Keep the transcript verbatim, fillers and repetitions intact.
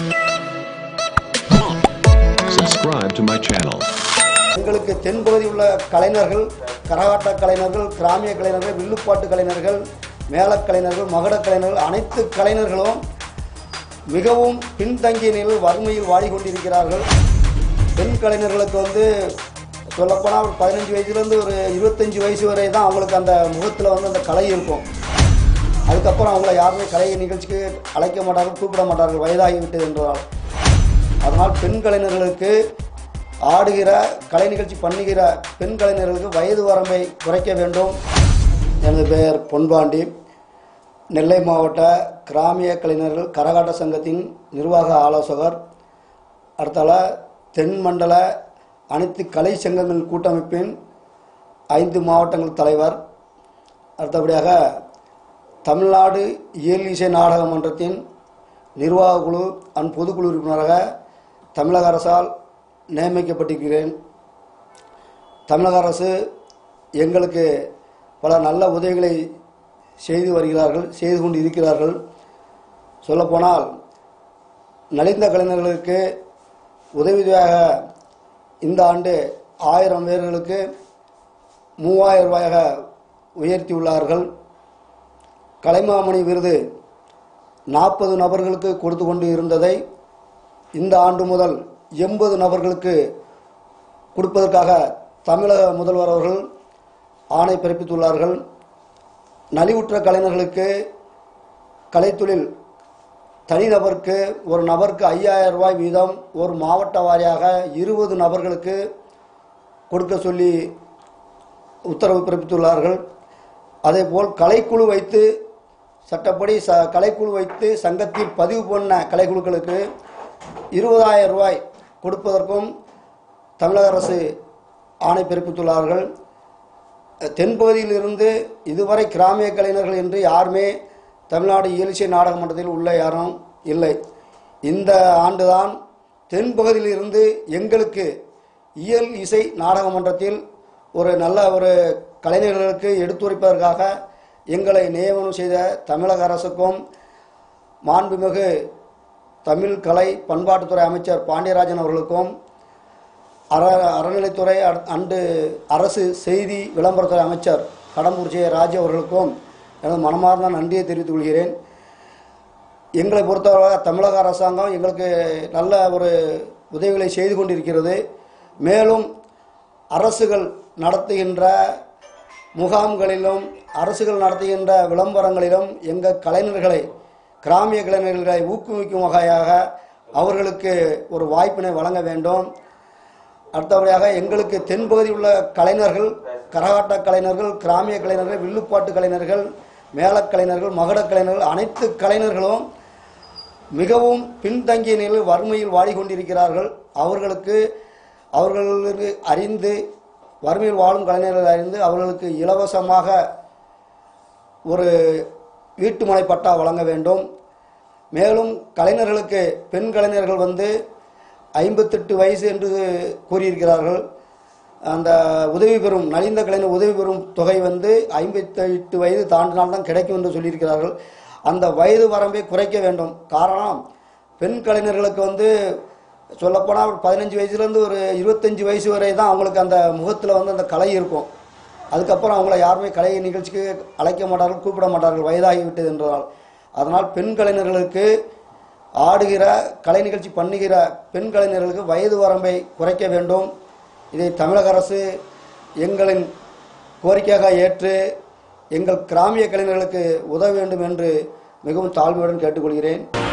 Subscribe to my channel. எங்களுக்கு தென்பகுதி உள்ள கலைஞர்கள், கரகாட்ட கலைஞர்கள், கிராமிய கலைஞர்கள், வில்லுப்பாட்டு கலைஞர்கள், மேளக் கலைஞர்கள், மகடக் கலைஞர்கள் அனைத்து கலைஞர்களும் மிகவும் பின்தங்கிய நிலையில் வறுமையில் வாடிக்கொண்டிருக்கிறார்கள். பெண் கலைஞர்களுக்கு வந்து சொல்லப்போனால் ஒரு பதினஞ்சு வயசுலேருந்து ஒரு இருபத்தஞ்சி வயசு வரை தான் அவங்களுக்கு அந்த முகத்தில் வந்து அந்த கலை இருக்கும். அதுக்கப்புறம் அவங்கள யாருமே கலை நிகழ்ச்சிக்கு அழைக்க மாட்டார்கள், கூப்பிட மாட்டார்கள், வயதாகிவிட்டது என்றால். அதனால் பெண் கலைஞர்களுக்கு ஆடுகிற கலை நிகழ்ச்சி பண்ணுகிற பெண் கலைஞர்களுக்கு வயது வரம்பை குறைக்க வேண்டும். எனது பெயர் பொன்பாண்டி, நெல்லை மாவட்ட கிராமிய கலைஞர்கள் கரகாட்ட சங்கத்தின் நிர்வாக ஆலோசகர். அடுத்தால தென் மண்டல அனைத்து கலை சங்கங்கள் கூட்டமைப்பின் ஐந்து மாவட்டங்கள் தலைவர். அடுத்தபடியாக தமிழ்நாடு இயல் இசை நாடக மன்றத்தின் நிர்வாக குழு அண்ட் பொதுக்குழு உறுப்பினராக தமிழக அரசால் நியமிக்கப்பட்டிருக்கிறேன். தமிழக அரசு எங்களுக்கு பல நல்ல உதவிகளை செய்து வருகிறார்கள், செய்து கொண்டு இருக்கிறார்கள். சொல்லப்போனால் நலிந்த கலைஞர்களுக்கு உதவியாக இந்த ஆண்டு ஆயிரம் பேர்களுக்கு மூவாயிரம் ரூபாயாக உயர்த்தியுள்ளார்கள். கலைமாமணி விருது நாற்பது நபர்களுக்கு கொடுத்து கொண்டு இருந்ததை இந்த ஆண்டு முதல் எண்பது நபர்களுக்கு கொடுப்பதற்காக தமிழக முதல்வர் அவர்கள் ஆணை பிறப்பித்துள்ளார்கள். நலிவுற்ற கலைஞர்களுக்கு கலைத்தொழில் தனிநபருக்கு ஒரு நபருக்கு ஐயாயிரம் ரூபாய் வீதம் ஒரு மாவட்ட வாரியாக இருபது நபர்களுக்கு கொடுக்க சொல்லி உத்தரவு பிறப்பித்துள்ளார்கள். அதேபோல் கலைக்குழு வைத்து சட்டப்படி ச கலைக்குழு வைத்து சங்கத்தில் பதிவு பண்ண கலைக்குழுக்களுக்கு இருபதாயிரம் ரூபாய் கொடுப்பதற்கும் தமிழக அரசு ஆணை பிறப்பித்துள்ளார்கள். தென்பகுதியில் இருந்து இதுவரை கிராமிய கலைஞர்கள் என்று யாருமே தமிழ்நாடு இயல் இசை நாடக மன்றத்தில் உள்ள யாரும் இல்லை. இந்த ஆண்டுதான் தென்பகுதியில் இருந்து எங்களுக்கு இயல் இசை நாடக மன்றத்தில் ஒரு நல்ல ஒரு கலைஞர்களுக்கு எடுத்துரைப்பதற்காக எங்களை நியமனம் செய்த தமிழக அரசுக்கும் மாண்புமிகு தமிழ் கலை பண்பாட்டுத்துறை அமைச்சர் பாண்டியராஜன் அவர்களுக்கும் அற அறநிலைத்துறை அண்டு அரசு செய்தி விளம்பரத்துறை அமைச்சர் கடம்பூர் ஜெய ராஜ் அவர்களுக்கும் எனது மனமார்ந்த நன்றியை தெரிவித்துக் கொள்கிறேன். எங்களை பொறுத்தவரை தமிழக அரசாங்கம் எங்களுக்கு நல்ல ஒரு உதவிகளை செய்து கொண்டிருக்கிறது. மேலும் அரசுகள் நடத்துகின்ற முகாம்களிலும் அரசுகள் நடத்துகின்ற விளம்பரங்களிலும் எங்கள் கலைஞர்களை கிராமிய கலைஞர்களை ஊக்குவிக்கும் வகையாக அவர்களுக்கு ஒரு வாய்ப்பினை வழங்க வேண்டும். அடுத்தபடியாக எங்களுக்கு தென்பகுதி உள்ள கலைஞர்கள், கரகாட்ட கலைஞர்கள், கிராமிய கலைஞர்கள், வில்லுப்பாட்டு கலைஞர்கள், மேளக் கலைஞர்கள், மகடக் கலைஞர்கள் அனைத்து கலைஞர்களும் மிகவும் பின்தங்கிய நிலையில் வறுமையில் வாடிக்கொண்டிருக்கிறார்கள். அவர்களுக்கு அவர்களுக்கு அறிந்து வறுமையில் வாழும் கலைஞர்கள் அறிந்து அவர்களுக்கு இலவசமாக ஒரு வீட்டுமனை பட்டா வழங்க வேண்டும். மேலும் கலைஞர்களுக்கு பெண் கலைஞர்கள் வந்து ஐம்பத்தெட்டு வயசு என்று கூறியிருக்கிறார்கள். அந்த உதவி பெறும் நலிந்த கலைஞர் உதவி பெறும் தொகை வந்து ஐம்பத்தெட்டு வயது தாண்டினால்தான் கிடைக்கும் என்று சொல்லியிருக்கிறார்கள். அந்த வயது வரம்பை குறைக்க வேண்டும். காரணம், பெண் கலைஞர்களுக்கு வந்து சொல்லப்போனால் ஒரு பதினஞ்சு வயசுலேருந்து ஒரு இருபத்தஞ்சி வயசு வரை தான் அவங்களுக்கு அந்த முகத்தில் வந்து அந்த கலை இருக்கும். அதுக்கப்புறம் அவங்கள யாருமே கலை நிகழ்ச்சிக்கு அழைக்க மாட்டார்கள், கூப்பிட மாட்டார்கள், வயதாகிவிட்டது என்றால். அதனால் பெண் கலைஞர்களுக்கு ஆடுகிற கலை நிகழ்ச்சி பண்ணுகிற பெண் கலைஞர்களுக்கு வயது வரம்பை குறைக்க வேண்டும். இதை தமிழக அரசு எங்களின் கோரிக்கையாக ஏற்று எங்கள் கிராமிய கலைஞர்களுக்கு உதவ வேண்டும் என்று மிகவும் தாழ்மையுடன் கேட்டுக்கொள்கிறேன்.